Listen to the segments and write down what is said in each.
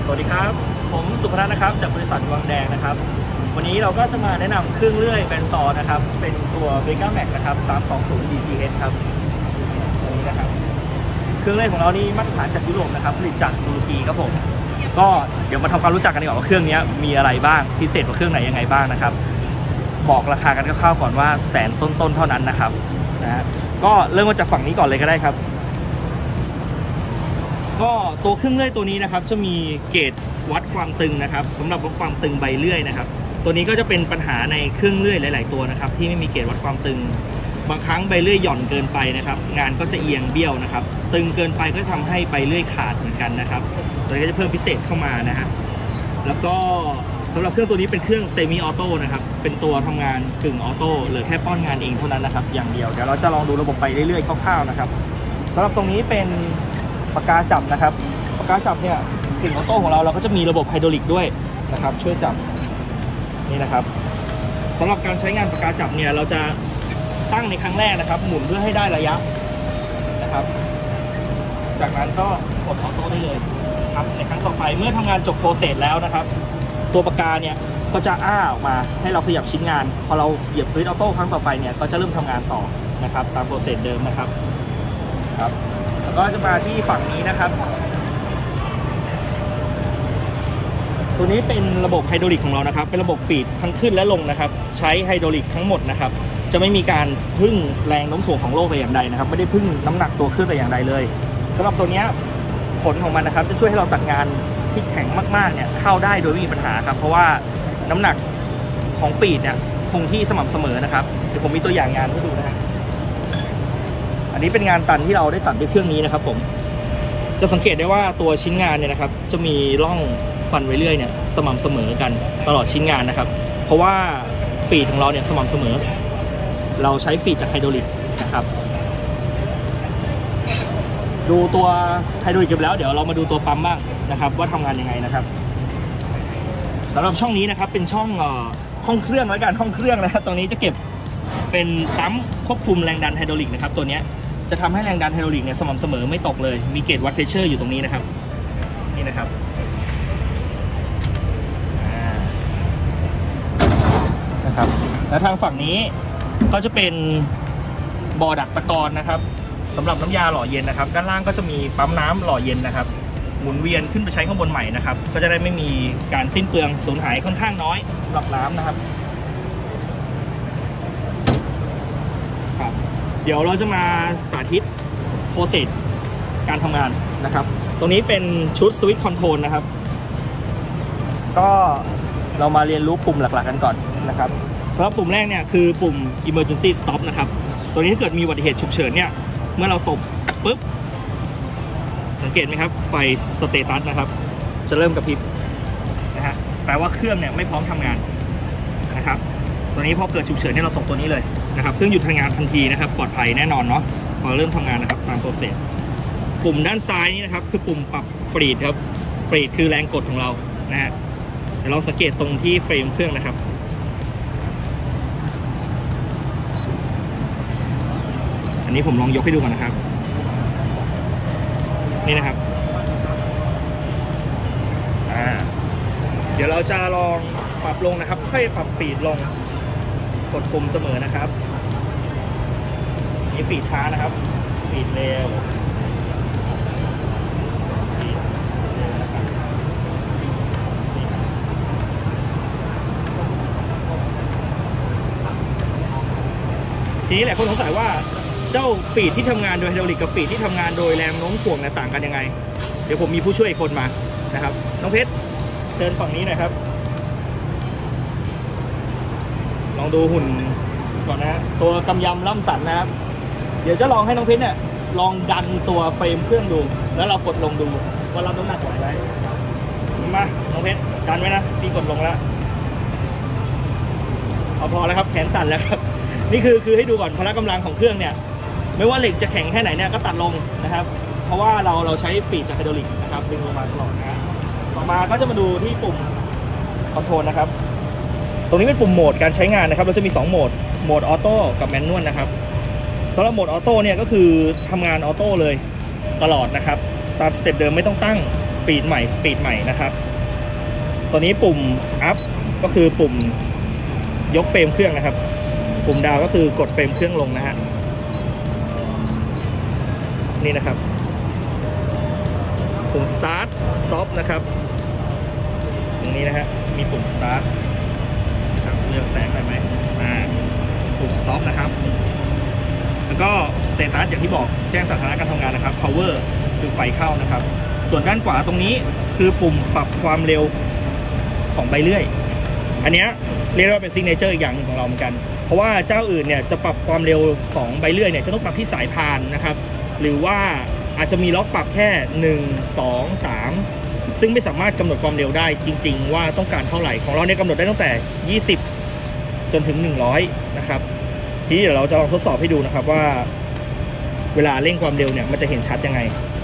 สวัสดีครับผมสุพนัทนะครับจากบริษัทวังแดงนะครับวันนี้เราก็จะมาแนะนำเครื่องเลื่อยแบนซอนะครับเป็นตัว Vega Max นะครับ320 DGH ครับตัวนี้นะครับเครื่องเลื่อยของเรานี่มาตรฐานจากยุโรปนะครับผลิตจากตุรกีครับผมก็เดี๋ยวมาทำความรู้จักกันดีกว่าว่าเครื่องนี้มีอะไรบ้างพิเศษกว่าเครื่องไหนยังไงบ้างนะครับบอกราคากันคร่าวๆก่อนว่าแสนต้นๆเท่านั้นนะครับก็เริ่มมาจากฝั่งนี้ก่อนเลยก็ได้ครับก็ตัวเครื่องเลื่อยตัวนี้นะครับจะมีเกจวัดความตึงนะครับสำหรับวัดความตึงใบเลื่อยนะครับตัวนี้ก็จะเป็นปัญหาในเครื่องเลื่อยหลายๆตัวนะครับที่ไม่มีเกจวัดความตึงบางครั้งใบเลื่อยหย่อนเกินไปนะครับงานก็จะเอียงเบี้ยวนะครับตึงเกินไปก็ทำให้ใบเลื่อยขาดเหมือนกันนะครับตัวนี้ก็จะเพิ่มพิเศษเข้ามานะฮะแล้วก็สำหรับเครื่องตัวนี้เป็นเครื่องเซมิออโต้นะครับเป็นตัวทำงานกึ่งออโต้เหลือแค่ป้อนงานเองเท่านั้นนะครับอย่างเดียวเดี๋ยวเราจะลองดูระบบไปเรื่อยๆคร่าวๆนะครับสำหรับตรงนี้เป็นปากกาจับนะครับปากกาจับเนี่ยกึ่งออโต้ของเราก็จะมีระบบไฮดรอลิกด้วยนะครับช่วยจับนี่นะครับสำหรับการใช้งานปากกาจับเนี่ยเราจะตั้งในครั้งแรกนะครับหมุนเพื่อให้ได้ระยะนะครับจากนั้นก็กดออโต้ได้เลยครับในครั้งต่อไปเมื่อทำงานจบโปรเซสแล้วนะครับตัวปากกาเนี่ยก็จะอ้าออกมาให้เราขยับชิ้นงานพอเราเหยียบสวิตช์ออโต้ครั้งต่อไปเนี่ยก็จะเริ่มทำงานต่อนะครับตามโปรเซสเดิมนะครับแล้วก็จะมาที่ฝั่งนี้นะครับตัวนี้เป็นระบบไฮดรอลิกของเรานะครับเป็นระบบฟีดทั้งขึ้นและลงนะครับใช้ไฮดรอลิกทั้งหมดนะครับจะไม่มีการพึ่งแรงโน้มถ่วงของโลกแต่อย่างใดนะครับไม่ได้พึ่งน้ำหนักตัวเครื่องแต่อย่างใดเลยสำหรับตัวนี้ผลของมันนะครับจะช่วยให้เราตัดงานที่แข็งมากๆเนี่ยเข้าได้โดยไม่มีปัญหาครับเพราะว่าน้ำหนักของฟีดเนี่ยคงที่สม่ำเสมอนะครับเดี๋ยวผมมีตัวอย่างงานให้ดูนะฮะอันนี้เป็นงานตันที่เราได้ตัดด้วยเครื่องนี้นะครับผมจะสังเกตได้ว่าตัวชิ้นงานเนี่ยนะครับจะมีร่องฟันไว้เรื่อยเนี่ยสม่ำเสมอกันตลอดชิ้นงานนะครับเพราะว่าฟีดของเราเนี่ยสม่ำเสมอเราใช้ฟีดจากไฮดรอลิกนะครับดูตัวไฮดรอลิกกันแล้วเดี๋ยวเรามาดูตัวปั๊มบ้างนะครับว่าทำงานยังไงนะครับสำหรับช่องนี้นะครับเป็นช่องห้องเครื่องแล้วกันห้องเครื่องนะครับตรงนี้จะเก็บเป็นปั๊มควบคุมแรงดันไฮดรอลิกนะครับตัวนี้จะทำให้แรงดันไฮดรอลิกเนี่ยสม่ำเสมอไม่ตกเลยมีเกจวัดเพรสเชอร์อยู่ตรงนี้นะครับนี่นะครับและทางฝั่งนี้ก็จะเป็นบ่อดักตะกอนนะครับสำหรับน้ำยาหล่อเย็นนะครับด้านล่างก็จะมีปั๊มน้ำหล่อเย็นนะครับหมุนเวียนขึ้นไปใช้ข้างบนใหม่นะครับก็จะได้ไม่มีการสิ้นเปลืองสูญหายค่อนข้างน้อยสำหรับน้ำนะครับเดี๋ยวเราจะมาสาธิตโปรเซสการทำงานนะครับตรงนี้เป็นชุดสวิตช์คอนโทรลนะครับก็เรามาเรียนรู้ปุ่มหลักๆกันก่อนนะครับสำหรับปุ่มแรกเนี่ยคือปุ่ม emergency stop นะครับตัวนี้ถ้าเกิดมีอุบัติเหตุฉุกเฉินเนี่ยเมื่อเราตบปุ๊บสังเกตไหมครับไฟสเตตัสนะครับจะเริ่มกระพริบนะฮะแปลว่าเครื่องเนี่ยไม่พร้อมทำงานนะครับตัวนี้พอเกิดฉุกเฉินเนี่ยเราตบตัวนี้เลยนะครับเครื่องหยุดทำงานทันทีนะครับปลอดภัยแน่นอนเนาะพอเริ่มทำงานนะครับตามโปรเซสปุ่มด้านซ้ายนี่นะครับคือปุ่มปรับฟรีดครับฟรีดคือแรงกดของเรานะฮะเดี๋ยวเราสังเกตตรงที่เฟรมเครื่องนะครับอันนี้ผมลองยกให้ดูก่อนนะครับนี่นะครับเดี๋ยวเราจะลองปรับลงนะครับค่อยปรับฟีดลงกดปุ่มเสมอนะครับนี่ฟีดช้านะครับฟีดเร็วทีนี้แหละคนสงสัยว่าเจ้าฟีดที่ทำงานโดยไฮดรอลิกกับฟีดที่ทำงานโดยแรงโน้มถ่วงต่างกันยังไงเดี๋ยวผมมีผู้ช่วยอีกคนมานะครับน้องเพชรเชิญฝั่งนี้หน่อยครับลองดูหุ่นก่อนนะฮะตัวกำยำล่ำสันนะครับเดี๋ยวจะลองให้น้องเพชรเนี่ยลองดันตัวเฟรมเครื่องดูแล้วเรากดลงดูว่ารับน้ำหนักไหวไหมมาน้องเพชรดันไว้นะพี่กดลงแล้วเอาพอแล้วครับแขนสั่นแล้วครับนี่คือให้ดูก่อนพละกำลังของเครื่องเนี่ยไม่ว่าเหล็กจะแข็งแค่ไหนเนี่ยก็ตัดลงนะครับเพราะว่าเราใช้ฟีดจากไฮดรอลิกนะครับดึงลงมาตลอดนะต่อมาก็จะมาดูที่ปุ่มคอนโทรลนะครับตรงนี้เป็นปุ่มโหมดการใช้งานนะครับเราจะมี2โหมดออโต้กับแมนนวลนะครับสำหรับโหมดออโต้เนี่ยก็คือทำงานออโต้เลยตลอดนะครับตามสเต็ปเดิมไม่ต้องตั้งฟีดใหม่สปีดใหม่นะครับตัวนี้ปุ่ม up ก็คือปุ่มยกเฟรมเครื่องนะครับปุ่มดาวก็คือกดเฟรมเครื่องลงนะฮะนี่นะครับปุ่ม start stop นะครับตรงนี้นะฮะมีปุ่ม start ครับเลือกแสงได้ไหมปุ่ม stop นะครับแล้วก็ status อย่างที่บอกแจ้งสถานะการทำงานนะครับ power คือไฟเข้านะครับส่วนด้านขวาตรงนี้คือปุ่มปรับความเร็วของใบเลื่อยอันนี้เรียกว่าเป็นซิกเนเจอร์อีกอย่างหนึ่งของเราเหมือนกันเพราะว่าเจ้าอื่นเนี่ยจะปรับความเร็วของใบเลื่อยเนี่ยจะต้องปรับที่สายพานนะครับหรือว่าอาจจะมีล็อกปรับแค่1 2 3ซึ่งไม่สามารถกำหนดความเร็วได้จริงๆว่าต้องการเท่าไหร่ของเราเนี่ยกำหนดได้ตั้งแต่20จนถึง100นะครับทีนี้เดี๋ยวเราจะลองทดสอบให้ดูนะครับว่าเวลาเร่งความเร็วเนี่ยมันจะเห็นชัดยังไง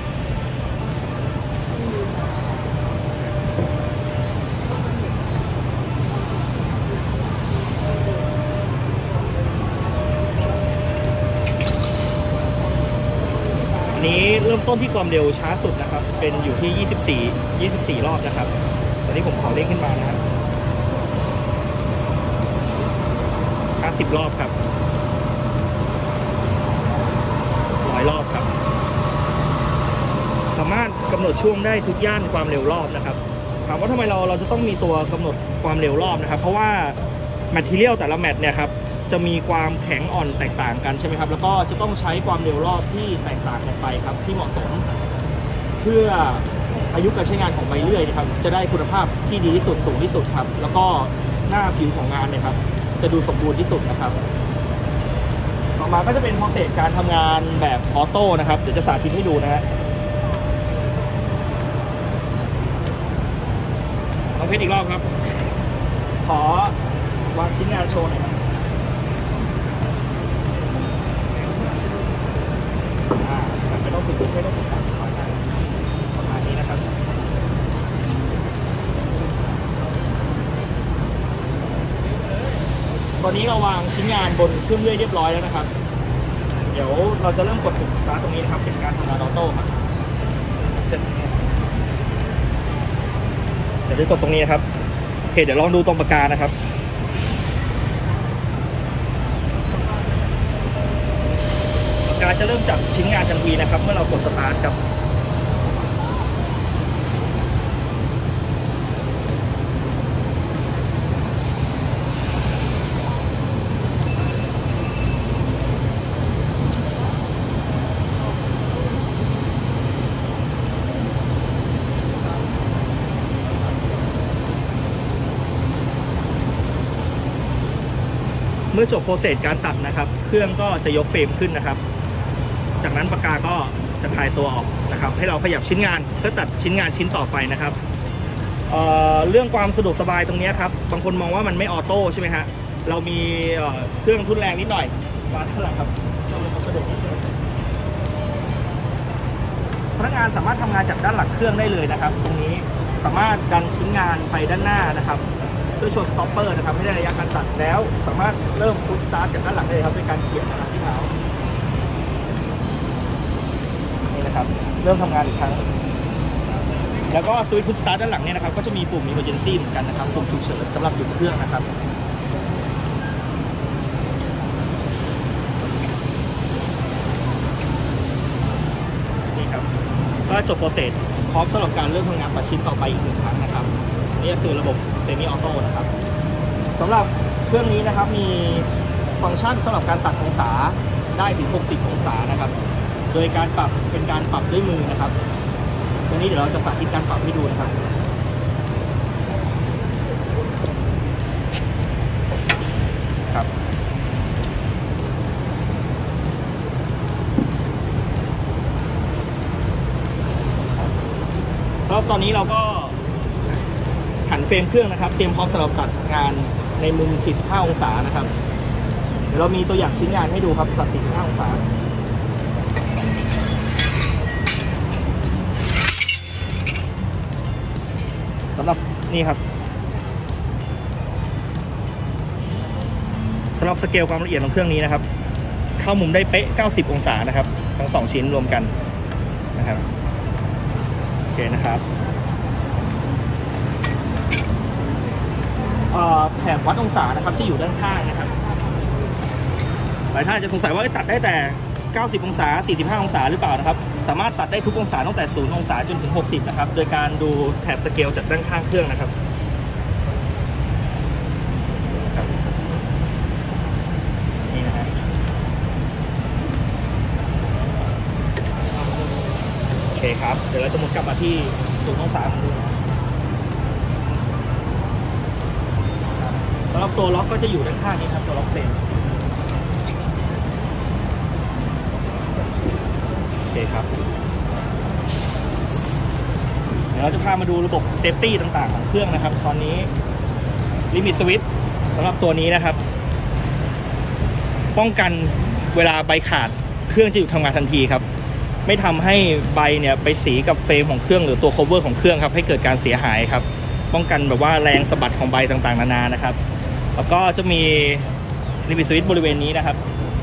นี้เริ่มต้นที่ความเร็วช้าสุดนะครับเป็นอยู่ที่24รอบนะครับตอนนี้ผมขอเร่งขึ้นมานะครับ50รอบครับ100รอบครับสามารถกำหนดช่วงได้ทุกย่านความเร็วรอบนะครับถามว่าทำไมเราจะต้องมีตัวกำหนดความเร็วรอบนะครับเพราะว่าแมททีเรียลแต่ละแมทเนี่ยครับจะมีความแข็งอ่อนแตกต่างกันใช่ไหมครับแล้วก็จะต้องใช้ความเร็วรอบที่แตกต่างกันไปครับที่เหมาะสมเพื่ออายุการใช้งานของใบเลื่อยนะครับจะได้คุณภาพที่ดีที่สุดสูงที่สุดครับแล้วก็หน้าผิวของงานเนี่ยครับจะดูสมบูรณ์ที่สุดนะครับต่อมาก็จะเป็นโปรเซสการทำงานแบบออโต้นะครับเดี๋ยวจะสาธิตให้ดูนะฮะลองเพชรอีกรอบครับขอวางชิ้นงานโชว์หน่อยครับไม่ต้องฝึกไม่ต้องฝึกการประมาณนี้นะครับตอนนี้เราวางชิ้นงานบนเครื่องเลื่อยเรียบร้อยแล้วนะครับเดี๋ยวเราจะเริ่มกดปุ่ม start ตรงนี้นะครับเป็นการทำงานออโต้ครับเดี๋ยวจะกดตรงนี้ครับโอเคเดี๋ยวลองดูตรงปากกานะครับการจะเริ่มจับชิ้นงานทันทีนะครับเมื่อเรากดสตาร์ทครับเมื่อจบโปรเซสการตัดนะครับเครื่องก็จะยกเฟรมขึ้นนะครับจากนั้นปากกาก็จะคลายตัวออกนะครับให้เราขยับชิ้นงานเพื่อตัดชิ้นงานชิ้นต่อไปนะครับเรื่องความสะดวกสบายตรงนี้ครับบางคนมองว่ามันไม่ออโต้ใช่ไหมฮะเรามีเครื่องทุนแรงนิดหน่อยมาด้านหลังครับเราเลยสะดวกนิดนึงพนักงานสามารถทำงานจากด้านหลังเครื่องได้เลยนะครับตรงนี้สามารถดันชิ้นงานไปด้านหน้านะครับด้วยโชว์สต็อปเปอร์นะครับให้ได้ระยะการตัดแล้วสามารถเริ่มพุชสตาร์ทจากด้านหลังได้เลยครับด้วยการเขี่ยนะครับที่เท้านะครับเริ่มทำงานอีกครั้งแล้วก็สวิตช์พุชสตาร์ทด้านหลังเนี่ยนะครับก็จะมีปุ่ม Emergency เหมือนกันนะครับปุ่มฉุกเฉินสำหรับหยุดเครื่องนะครับนี่ครับก็จบโปรเซสพร้อมสำหรับการเริ่มทำงานตัดชิ้นต่อไปอีก1ครั้งนะครับนี่ก็คือระบบเซมิออโต้นะครับสำหรับเครื่องนี้นะครับมีฟังก์ชันสำหรับการตัดองศาได้ถึง60องศานะครับโดยการปรับเป็นการปรับด้วยมือนะครับตรงนี้เดี๋ยวเราจะสาธิตการปรับให้ดูนะครับครับสำหรับตอนนี้เราก็หันเฟรมเครื่องนะครับเตรียมพร้อมสำหรับตัดงานในมุม45องศานะครับเดี๋ยวเรามีตัวอย่างชิ้นงานให้ดูครับตัด45องศาสำหรับนี่ครับสำหรับสเกลความละเอียดของเครื่องนี้นะครับเข้ามุมได้เป๊ะ90องศานะครับทั้ง2ชิ้นรวมกันนะครับโอเคนะครับแถบวัดองศานะครับที่อยู่ด้านข้างนะครับหลายท่านจะสงสัยว่าตัดได้แต่90องศา45องศาหรือเปล่านะครับสามารถตัดได้ทุกองศาตั้งแต่0องศาจนถึง60นะครับโดยการดูแถบสเกลจากด้านข้างเครื่องนะครับนี่นะฮะโอเคครับเดี๋ยวเราจะหมุนกลับมาที่0องศาของดูสำหรับตัวล็อกก็จะอยู่ด้านข้างนี้ครับตัวล็อกเฟรมโอเคครับเดี๋ยวเราจะพามาดูระบบเซฟตี้ต่างๆของเครื่องนะครับตอนนี้ลิมิตสวิตช์สำหรับตัวนี้นะครับป้องกันเวลาใบขาดเครื่องจะหยุดทำงานทันทีครับไม่ทำให้ใบเนี่ยไปสีกับเฟรมของเครื่องหรือตัว cover ของเครื่องครับให้เกิดการเสียหายครับป้องกันแบบว่าแรงสะบัดของใบต่างๆนานานะครับแล้วก็จะมีลิมิตสวิตช์บริเวณนี้นะครับ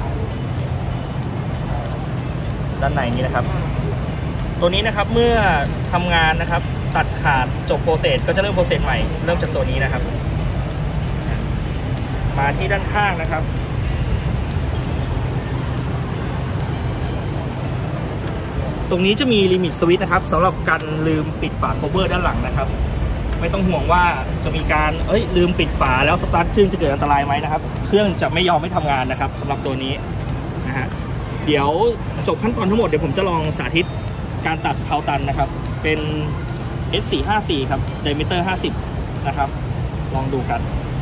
ด้านในนี้นะครับตัวนี้นะครับเมื่อทำงานนะครับตัดขาดจบโปรเซสก็จะเริ่มโปรเซสใหม่เริ่มจากตัวนี้นะครับมาที่ด้านข้างนะครับตรงนี้จะมีลิมิตสวิตช์นะครับสำหรับการลืมปิดฝาโคเวอร์ด้านหลังนะครับไม่ต้องห่วงว่าจะมีการลืมปิดฝาแล้วสตาร์ทเครื่องจะเกิดอันตรายไหมนะครับเครื่องจะไม่ยอมไม่ทำงานนะครับสำหรับตัวนี้นะฮะเดี๋ยวจบขั้นตอนทั้งหมดเดี๋ยวผมจะลองสาธิตการตัดเพาตันนะครับเป็น S454 ครับ diameter 50นะครับลองดูกัน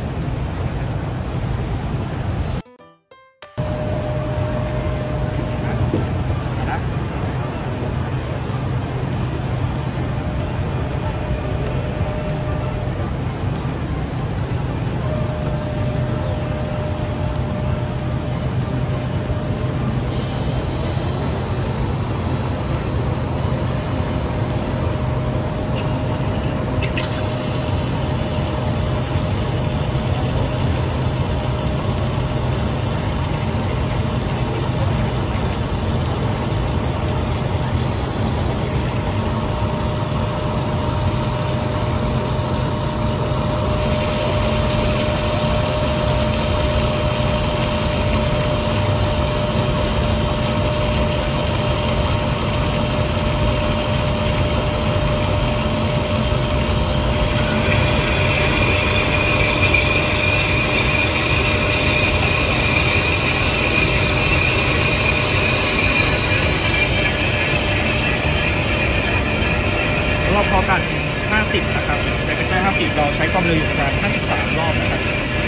รอบพอกัน50นะครับแต่เป็นได้50เราใช้ความเร็วอยู่ประมาณ53รอบนะครับ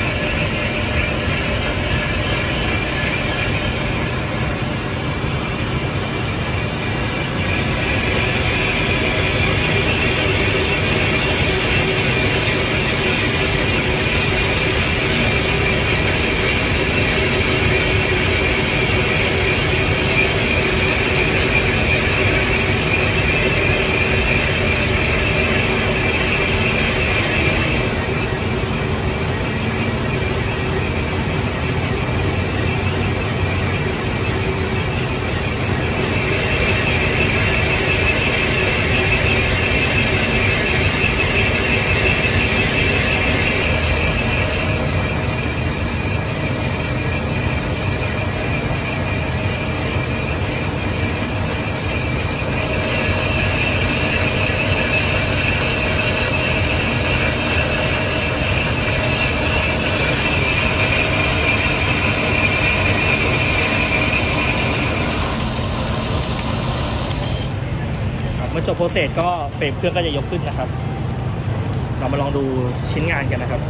เมื่อจบโปรเซสก็เฟรมเครื่องก็จะยกขึ้นนะครับเรามาลองดูชิ้นงานกันนะครับ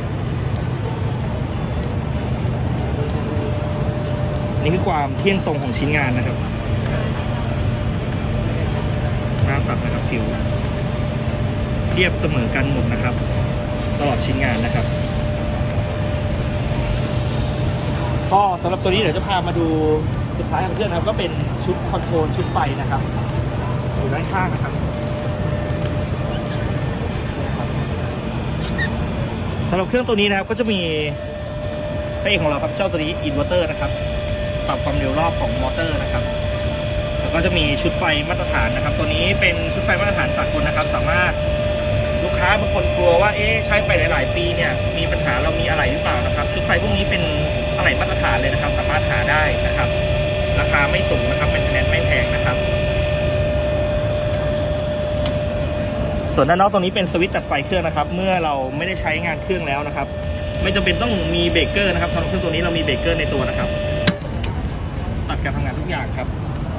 นี่คือความเที่ยงตรงของชิ้นงานนะครับหน้าตัดนะครับผิวเรียบเสมอกันหมดนะครับตลอดชิ้นงานนะครับก็สำหรับตัวนี้เดี๋ยวจะพามาดูสุดท้ายของเครื่องนะครับก็เป็นชุดคอนโทรลชุดไฟนะครับอยู่ด้านข้างนะครับสำหรับเครื่องตัวนี้นะครับก็จะมีพระเอกของเราครับเจ้าตัวนี้อินเวอร์เตอร์นะครับปรับความเร็วรอบของมอเตอร์นะครับแล้วก็จะมีชุดไฟมาตรฐานนะครับตัวนี้เป็นชุดไฟมาตรฐานสากลนะครับสามารถลูกค้าบางคนกลัวว่าใช้ไปหลายๆปีเนี่ยมีปัญหาเรามีอะไรหรือเปล่านะครับชุดไฟพวกนี้เป็นอะไรมาตรฐานเลยนะครับสามารถหาได้นะครับราคาไม่สูงนะครับเป็นคะแนนไม่แพงนะครับส่วนด้านนอกตรงนี้เป็นสวิตช์ตัดไฟเครื่องนะครับเมื่อเราไม่ได้ใช้งานเครื่องแล้วนะครับไม่จำเป็นต้องมีเบรกเกอร์นะครับสำหรับเครื่องตัวนี้เรามีเบรกเกอร์ในตัวนะครับตัดการทำงานทุกอย่างครับ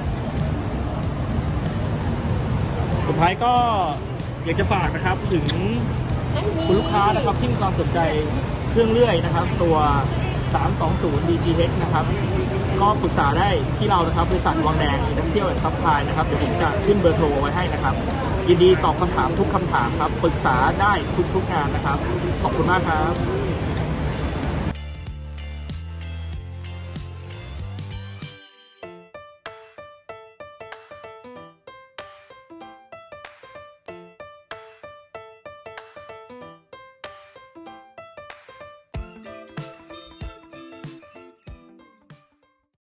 สุดท้ายก็อยากจะฝากนะครับถึงคุณลูกค้านะครับที่มีความสนใจเครื่องเลื่อยนะครับตัว320 DGH นะครับก็ปรึกษาได้ที่เรานะครับบริษัทวังแดงอินดัสเทรียลแอนด์ซัพพลายนะครับเดี๋ยวผมจะขึ้นเบอร์โทรไว้ให้นะครับยินดีตอบคำถามทุกคำถามครับปรึกษาได้ทุกงานนะครับขอบคุณมากครับ